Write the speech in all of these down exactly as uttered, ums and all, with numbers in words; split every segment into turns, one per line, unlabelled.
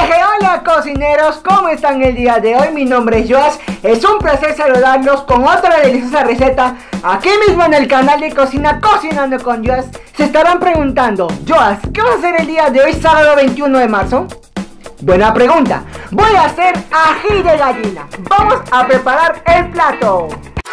Jeje, hola cocineros, ¿cómo están el día de hoy? Mi nombre es Joas, es un placer saludarlos con otra deliciosa receta aquí mismo en el canal de cocina Cocinando con Joas. Se estarán preguntando, Joas, ¿qué vas a hacer el día de hoy, sábado veintiuno de marzo? Buena pregunta, voy a hacer ají de gallina. Vamos a preparar el plato.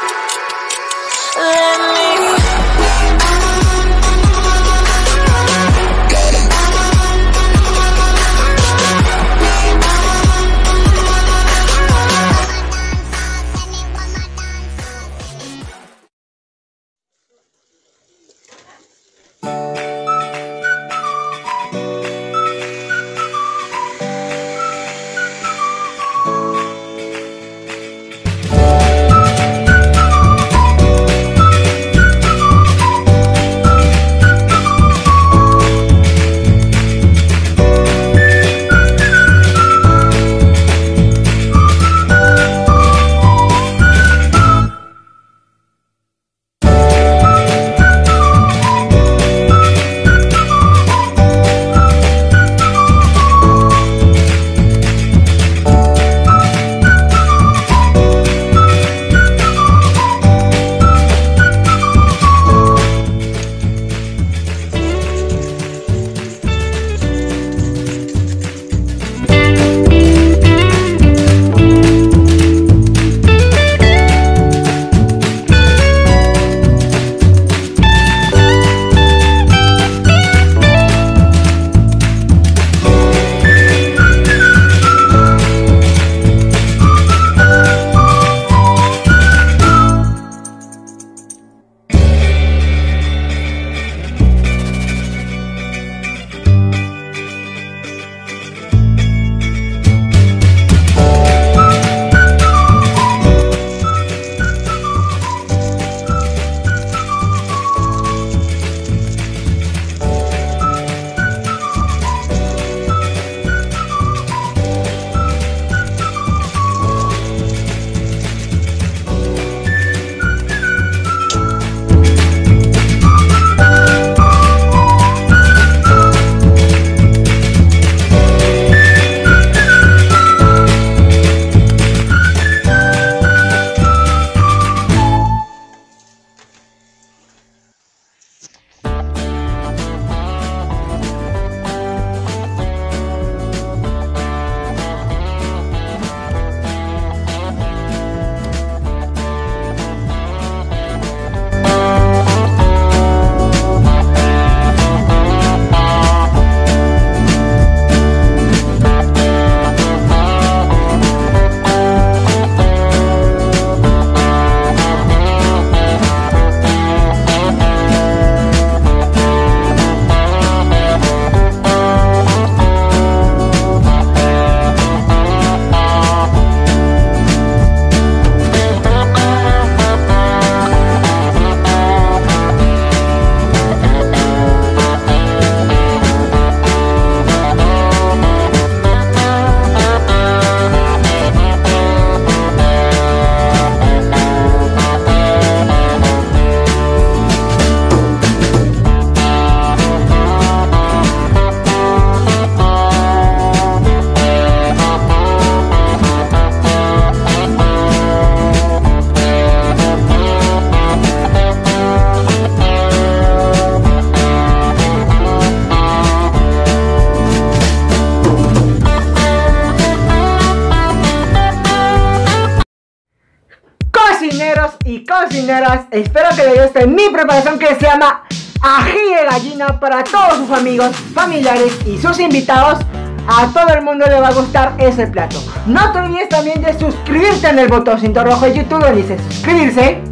Cocineros y cocineras, espero que les guste mi preparación que se llama ají de gallina para todos sus amigos, familiares y sus invitados. A todo el mundo le va a gustar ese plato. No te olvides también de suscribirte en el botoncito rojo de YouTube donde dice suscribirse.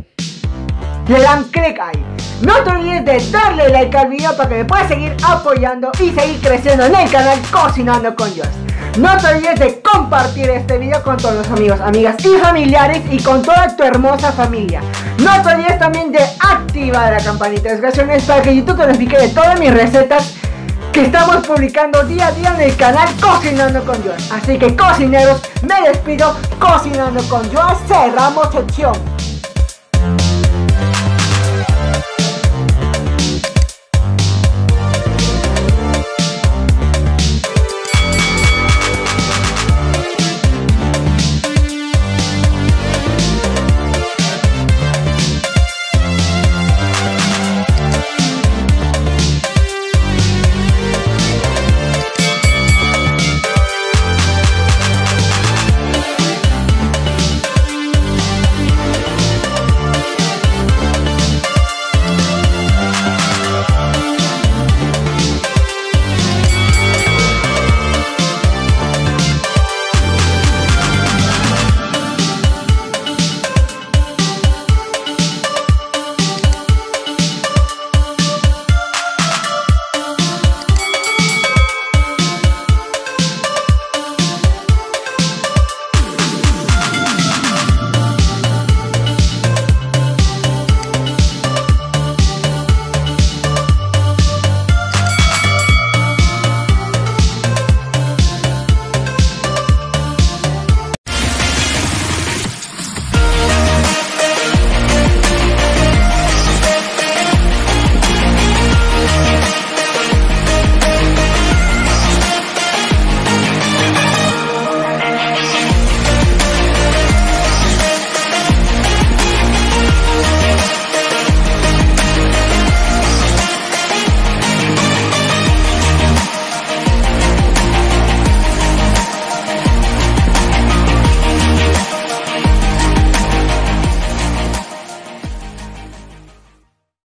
Le dan clic ahí. No te olvides de darle like al video para que me puedas seguir apoyando y seguir creciendo en el canal Cocinando con Joas. No te olvides de compartir este video con todos los amigos, amigas y familiares y con toda tu hermosa familia. No te olvides también de activar la campanita de notificaciones para que YouTube te notifique de todas mis recetas que estamos publicando día a día en el canal Cocinando con Joas. Así que cocineros, me despido. Cocinando con Joas, cerramos sección.